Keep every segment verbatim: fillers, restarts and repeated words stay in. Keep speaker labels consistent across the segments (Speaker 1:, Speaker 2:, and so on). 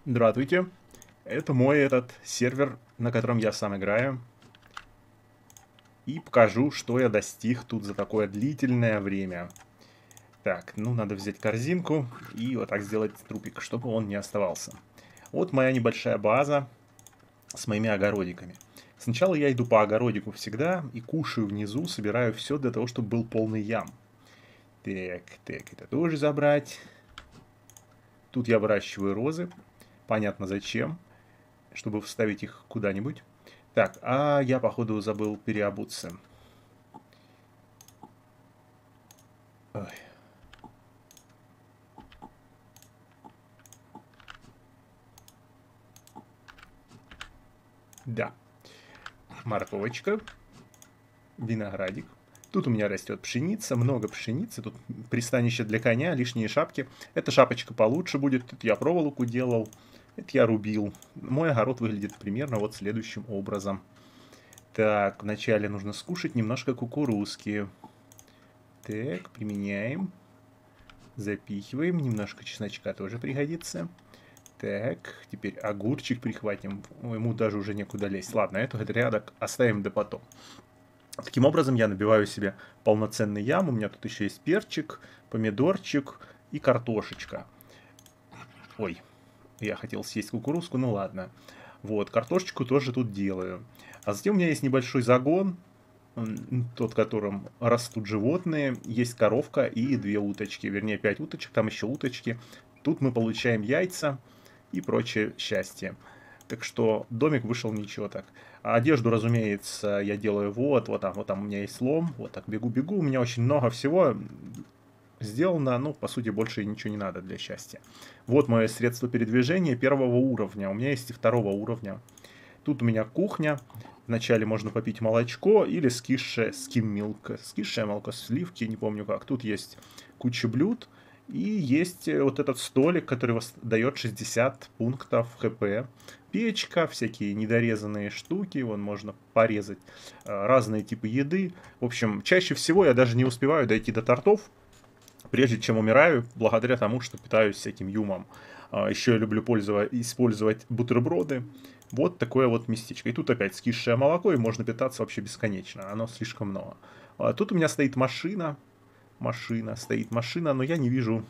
Speaker 1: Здравствуйте. Это мой этот сервер, на котором я сам играю. И покажу, что я достиг тут за такое длительное время. Так, ну надо взять корзинку и вот так сделать трупик, чтобы он не оставался. Вот моя небольшая база с моими огородиками. Сначала я иду по огородику всегда и кушаю внизу, собираю все для того, чтобы был полный ям. Так, так, это тоже забрать. Тут я выращиваю розы. Понятно зачем. Чтобы вставить их куда-нибудь. Так, а я, походу, забыл переобуться. Ой. Да. Морковочка. Виноградик. Тут у меня растет пшеница, много пшеницы. Тут пристанище для коня, лишние шапки. Эта шапочка получше будет. Тут я проволоку делал. Это я рубил. Мой огород выглядит примерно вот следующим образом. Так, вначале нужно скушать немножко кукурузки. Так, применяем. Запихиваем. Немножко чесночка тоже пригодится. Так, теперь огурчик прихватим. Ему даже уже некуда лезть. Ладно, эту рядок оставим до потом. Таким образом я набиваю себе полноценный ям. У меня тут еще есть перчик, помидорчик и картошечка. Ой, я хотел съесть кукурузку, ну ладно. Вот, картошечку тоже тут делаю. А затем у меня есть небольшой загон, тот, в котором растут животные. Есть коровка и две уточки, вернее пять уточек, там еще уточки. Тут мы получаем яйца и прочее счастье. Так что домик вышел ничего так. А одежду, разумеется, я делаю вот, вот там, вот там у меня есть лом, вот так бегу-бегу, у меня очень много всего сделано, ну, по сути, больше ничего не надо для счастья. Вот мое средство передвижения первого уровня, у меня есть и второго уровня. Тут у меня кухня, вначале можно попить молочко или скисшее, ским-милк, скисшее молоко, сливки, не помню как. Тут есть куча блюд. И есть вот этот столик, который дает шестьдесят пунктов хп. Печка, всякие недорезанные штуки, вон можно порезать. Разные типы еды. В общем, чаще всего я даже не успеваю дойти до тортов, прежде чем умираю, благодаря тому, что питаюсь всяким юмом. Еще я люблю использовать бутерброды. Вот такое вот местечко. И тут опять скисшее молоко, и можно питаться вообще бесконечно. Оно слишком много. Тут у меня стоит машина. Машина, стоит машина, но я не вижу.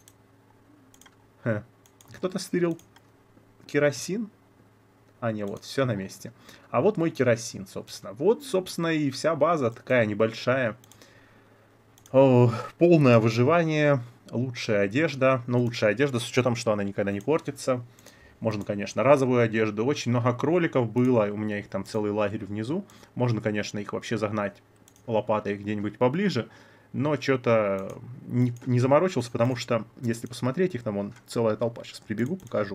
Speaker 1: Кто-то стырил керосин. А, не, вот, все на месте. А вот мой керосин, собственно. Вот, собственно, и вся база такая небольшая. О, полное выживание, лучшая одежда. Но лучшая одежда с учетом, что она никогда не портится. Можно, конечно, разовую одежду. Очень много кроликов было, у меня их там целый лагерь внизу. Можно, конечно, их вообще загнать лопатой где-нибудь поближе. Но что-то не, не заморочился, потому что, если посмотреть, их там вон целая толпа. Сейчас прибегу, покажу.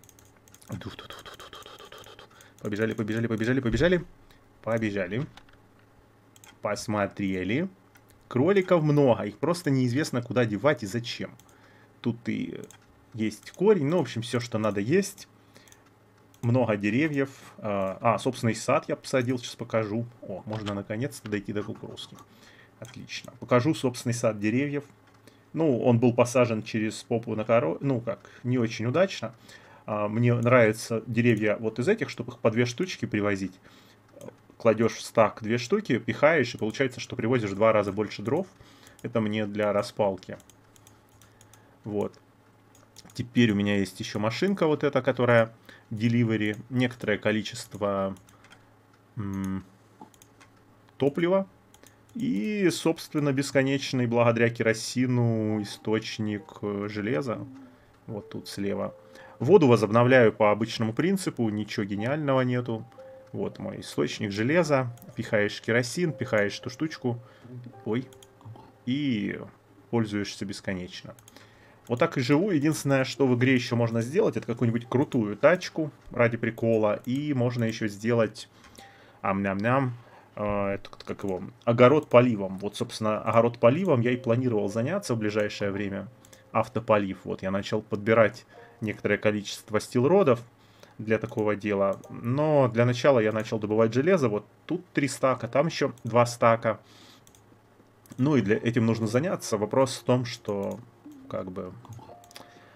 Speaker 1: Побежали, побежали, побежали, побежали. Побежали. Посмотрели. Кроликов много, их просто неизвестно куда девать и зачем. Тут и есть корень, ну, в общем, все, что надо есть. Много деревьев. А, собственный сад я посадил, сейчас покажу. О, можно наконец-то дойти до кукурузки. Отлично. Покажу собственный сад деревьев. Ну, он был посажен через попу на корову. Ну, как, не очень удачно. А, мне нравятся деревья вот из этих, чтобы их по две штучки привозить. Кладешь в стак две штуки, пихаешь, и получается, что привозишь в два раза больше дров. Это мне для распалки. Вот. Теперь у меня есть еще машинка вот эта, которая delivery. Некоторое количество м- топлива. И, собственно, бесконечный, благодаря керосину, источник железа. Вот тут слева. Воду возобновляю по обычному принципу, ничего гениального нету. Вот мой источник железа. Пихаешь керосин, пихаешь эту штучку. Ой. И пользуешься бесконечно. Вот так и живу. Единственное, что в игре еще можно сделать, это какую-нибудь крутую тачку ради прикола. И можно еще сделать... Ам-ням-ням. Это, как его, огород поливом. Вот, собственно, огород поливом я и планировал заняться в ближайшее время. Автополив. Вот, я начал подбирать некоторое количество стилродов для такого дела. Но для начала я начал добывать железо. Вот тут три стака, там еще два стака. Ну и для этим нужно заняться. Вопрос в том, что, как бы,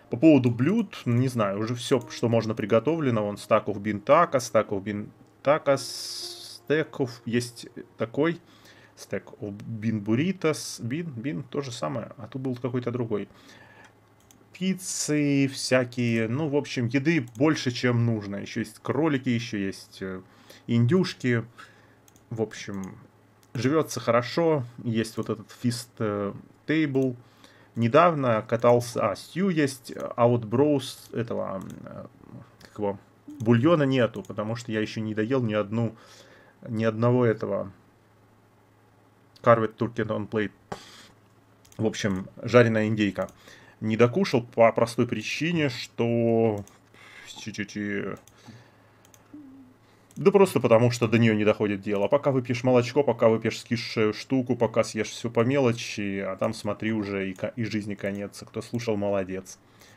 Speaker 1: По поводу блюд, не знаю, уже все, что можно приготовлено. Вон стаков бин такос, стаков бин такос, стеков есть такой. Стек бин буритос, бин, бин, то же самое, а тут был какой-то другой. Пиццы всякие, ну, в общем, еды больше, чем нужно. Еще есть кролики, еще есть индюшки. В общем, живется хорошо. Есть вот этот фист тейбл. Недавно катался... А, стью есть, а вот броуз этого... Как его? Бульона нету, потому что я еще не доел ни одну... Ни одного этого... Carved Turkey on Plate. В общем, жареная индейка. Не докушал по простой причине, что... Да просто потому, что до нее не доходит дело. Пока выпьешь молочко, пока выпьешь скисшую штуку, пока съешь все по мелочи, а там смотри уже и, и жизни конец. Кто слушал, молодец.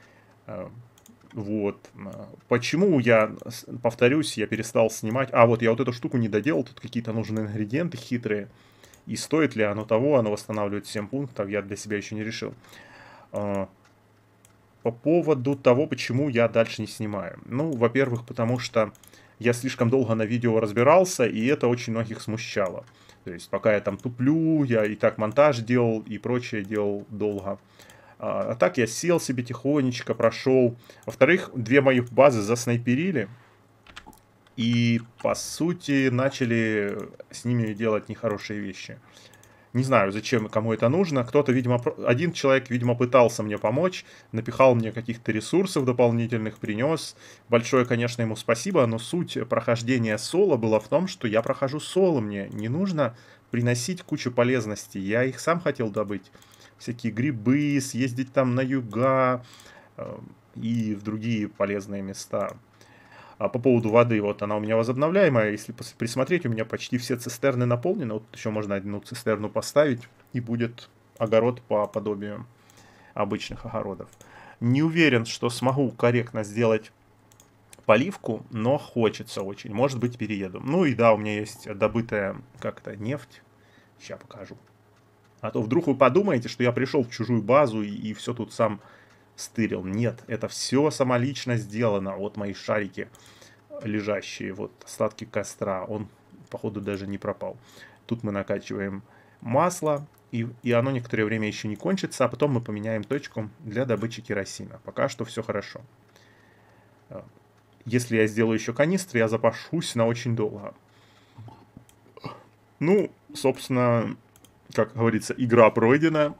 Speaker 1: Вот. Почему я, повторюсь, я перестал снимать... А, вот я вот эту штуку не доделал, тут какие-то нужны ингредиенты хитрые. И стоит ли оно того, оно восстанавливает семь пунктов, я для себя еще не решил. По поводу того, почему я дальше не снимаю. Ну, во-первых, потому что я слишком долго на видео разбирался, и это очень многих смущало. То есть, пока я там туплю, я и так монтаж делал, и прочее делал долго. А, а так я сел себе тихонечко, прошел. Во-вторых, две мои базы заснайперили. И, по сути, начали с ними делать нехорошие вещи. Не знаю, зачем, кому это нужно. Кто-то, видимо, один человек, видимо, пытался мне помочь, напихал мне каких-то ресурсов дополнительных, принес. Большое, конечно, ему спасибо, но суть прохождения соло была в том, что я прохожу соло, мне не нужно приносить кучу полезностей. Я их сам хотел добыть. Всякие грибы, съездить там на юга э, и в другие полезные места. А по поводу воды, вот она у меня возобновляемая, если присмотреть, у меня почти все цистерны наполнены, вот еще можно одну цистерну поставить, и будет огород по подобию обычных огородов. Не уверен, что смогу корректно сделать поливку, но хочется очень, может быть, перееду. Ну и да, у меня есть добытая как-то нефть, сейчас покажу. А то вдруг вы подумаете, что я пришел в чужую базу и, и все тут сам... стырил. Нет, это все самолично сделано. Вот мои шарики лежащие, вот остатки костра. Он, походу, даже не пропал. Тут мы накачиваем масло, и, и оно некоторое время еще не кончится, а потом мы поменяем точку для добычи керосина. Пока что все хорошо. Если я сделаю еще канистры, я запашусь на очень долго. Ну, собственно, как говорится, игра пройдена.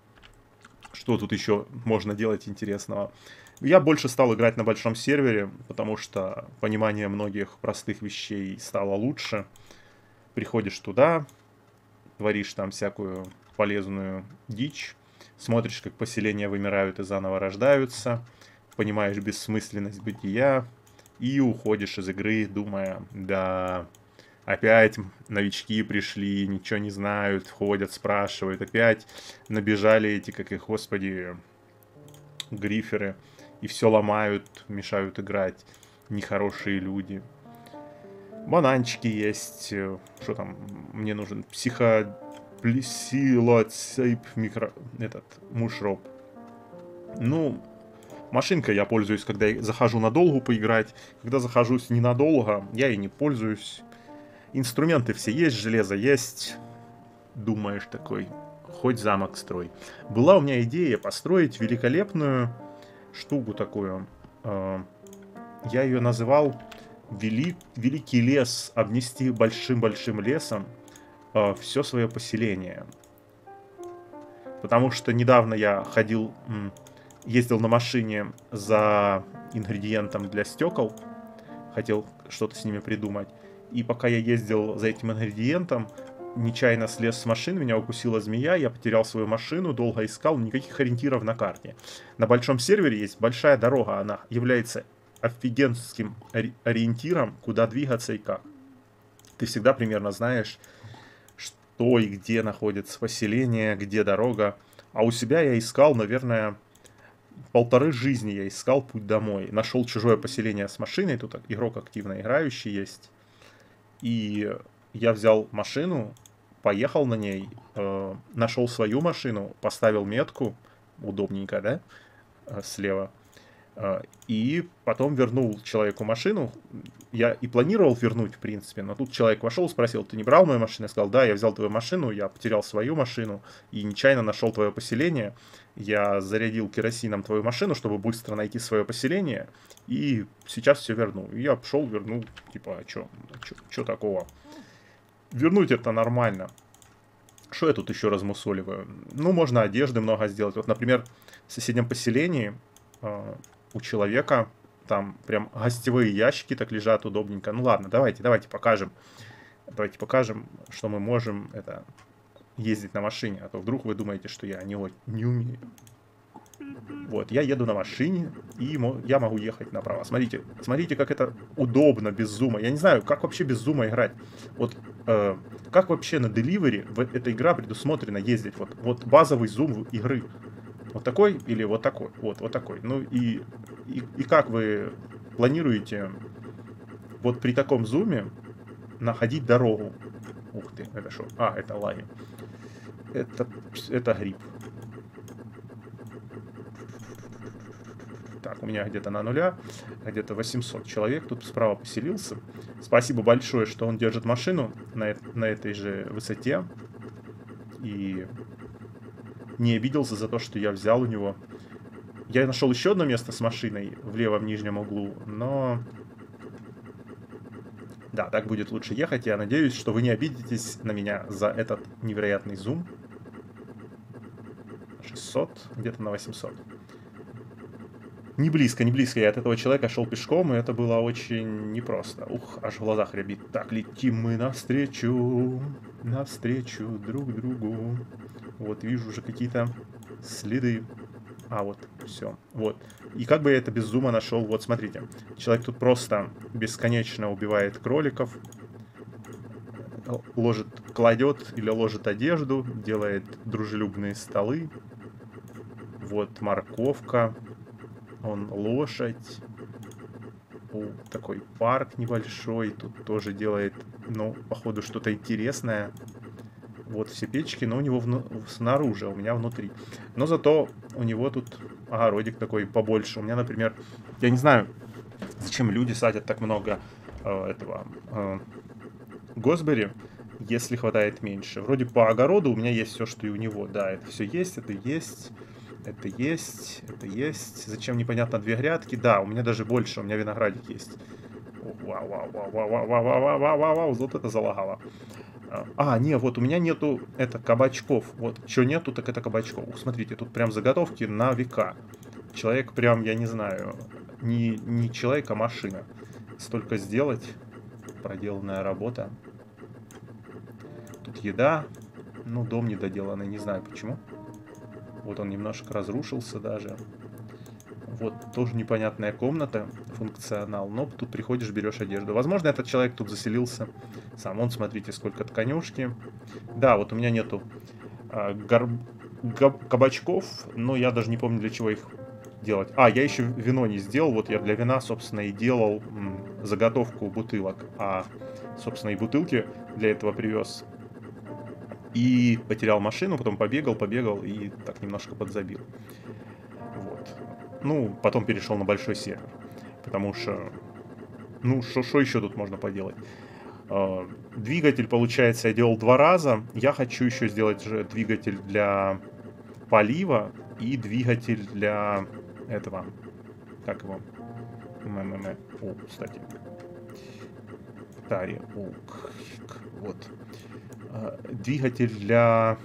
Speaker 1: Что тут еще можно делать интересного? Я больше стал играть на большом сервере, потому что понимание многих простых вещей стало лучше. Приходишь туда, творишь там всякую полезную дичь, смотришь, как поселения вымирают и заново рождаются, понимаешь бессмысленность бытия и уходишь из игры, думая, да... Опять новички пришли, ничего не знают, ходят, спрашивают. Опять набежали эти, как их, господи, гриферы. И все ломают, мешают играть. Нехорошие люди. Бананчики есть. Что там мне нужен? Психо... Псилоцейп микро... Этот, мушроп. Ну... Машинкой я пользуюсь, когда я захожу надолго поиграть. Когда захожусь ненадолго, я и не пользуюсь. Инструменты все есть, железо есть. Думаешь такой, хоть замок строй. Была у меня идея построить великолепную штуку такую. Я ее называл Вели... Великий лес. Обнести большим-большим лесом все свое поселение. Потому что недавно я ходил, ездил на машине за ингредиентом для стекол. Хотел что-то с ними придумать. И пока я ездил за этим ингредиентом, нечаянно слез с машины, меня укусила змея, я потерял свою машину, долго искал, никаких ориентиров на карте. На большом сервере есть большая дорога, она является офигенским ори- ориентиром, куда двигаться и как. Ты всегда примерно знаешь, что и где находится поселение, где дорога. А у себя я искал, наверное, полторы жизни я искал путь домой. Нашел чужое поселение с машиной, тут игрок активно играющий есть. И я взял машину, поехал на ней, нашел свою машину, поставил метку, удобненько, да, слева. И потом вернул человеку машину. Я и планировал вернуть, в принципе, но тут человек вошел, спросил: ты не брал мою машину? Я сказал: да, я взял твою машину, я потерял свою машину и нечаянно нашел твое поселение. Я зарядил керосином твою машину, чтобы быстро найти свое поселение, и сейчас все верну. И я пошел, вернул, типа, а чё, чё такого? Вернуть это нормально. Что я тут еще размусоливаю? Ну, можно одежды много сделать. Вот, например, в соседнем поселении э, у человека там прям гостевые ящики так лежат удобненько. Ну ладно, давайте, давайте покажем. Давайте покажем, что мы можем это ездить на машине. А то вдруг вы думаете, что я не, не умею. Вот, я еду на машине, и я могу ехать направо. Смотрите, смотрите, как это удобно без зума. Я не знаю, как вообще без зума играть. Вот, э, как вообще на Delivery в эта игра предусмотрена ездить. Вот, вот базовый зум игры. Вот такой или вот такой? Вот, вот такой. Ну и, и, и как вы планируете вот при таком зуме находить дорогу? Ух ты, это что? А, это лаги. Это, это гриб. Так, у меня где-то на нуля, где-то восемьсот человек тут справа поселился. Спасибо большое, что он держит машину на, на этой же высоте. И не обиделся за то, что я взял у него. Я нашел еще одно место с машиной в левом нижнем углу, но... Да, так будет лучше ехать. Я надеюсь, что вы не обидитесь на меня за этот невероятный зум. шестьсот, где-то на восемьсот. Не близко, не близко. Я от этого человека шел пешком, и это было очень непросто. Ух, аж в глазах рябит. Так, летим мы навстречу, навстречу друг другу. Вот, вижу уже какие-то следы. А, вот, все. Вот. И как бы я это без зума нашел? Вот, смотрите. Человек тут просто бесконечно убивает кроликов. Ложит, кладет или ложит одежду. Делает дружелюбные столы. Вот, морковка. Он лошадь. О, такой парк небольшой. Тут тоже делает, ну, походу, что-то интересное. Вот все печки, но у него вну снаружи, а у меня внутри. Но зато у него тут огородик такой побольше. У меня, например, я не знаю, зачем люди садят так много э, этого э, госбери, если хватает меньше. Вроде по огороду у меня есть все, что и у него. Да, это все есть, это есть, это есть, это есть. Зачем, непонятно, две грядки. Да, у меня даже больше, у меня виноградик есть. Вау, вау, вау, вау, вау, вау, вау, вау, вау, вау, вот это залагало. А, не, вот у меня нету, это, кабачков. Вот, что нету, так это кабачков. Смотрите, тут прям заготовки на века. Человек прям, я не знаю, не, не человек, а машина. Столько сделать. Проделанная работа. Тут еда. Ну, дом недоделанный, не знаю почему. Вот он немножко разрушился даже. Вот, тоже непонятная комната, функционал, но тут приходишь, берешь одежду. Возможно, этот человек тут заселился сам. Вон, смотрите, сколько тканюшки. Да, вот у меня нету а, гор... кабачков, но я даже не помню, для чего их делать. А, я еще вино не сделал, вот я для вина, собственно, и делал м, заготовку бутылок. А, собственно, и бутылки для этого привез. И потерял машину, потом побегал, побегал и так немножко подзабил. Вот. Ну, потом перешел на большой сервер. Потому что... Ну, что еще тут можно поделать? Э, двигатель, получается, я делал два раза. Я хочу еще сделать же двигатель для полива и двигатель для этого... Как его? МММ. О, кстати. Тари. Вот. Э, двигатель для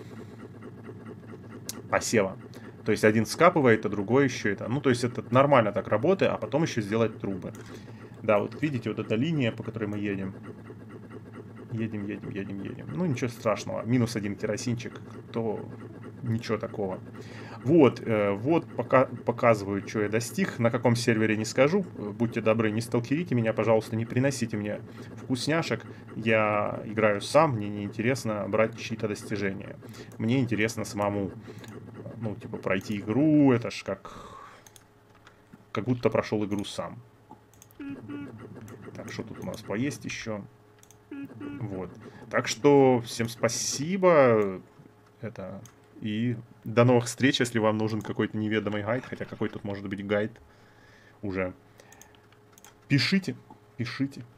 Speaker 1: посева. То есть один скапывает, а другой еще это. Ну, то есть это нормально так работает, а потом еще сделать трубы. Да, вот видите, вот эта линия, по которой мы едем. Едем, едем, едем, едем. Ну, ничего страшного. Минус один керосинчик, то ничего такого. Вот, э, вот пока, показываю, что я достиг. На каком сервере не скажу. Будьте добры, не сталкерите меня, пожалуйста, не приносите мне вкусняшек. Я играю сам, мне не интересно брать чьи-то достижения. Мне интересно самому. Ну, типа, пройти игру, это ж как... Как будто прошел игру сам. Так, что тут у нас поесть еще? Вот. Так что, всем спасибо. Это... И до новых встреч, если вам нужен какой-то неведомый гайд. Хотя какой тут может быть гайд. уже. Пишите, пишите.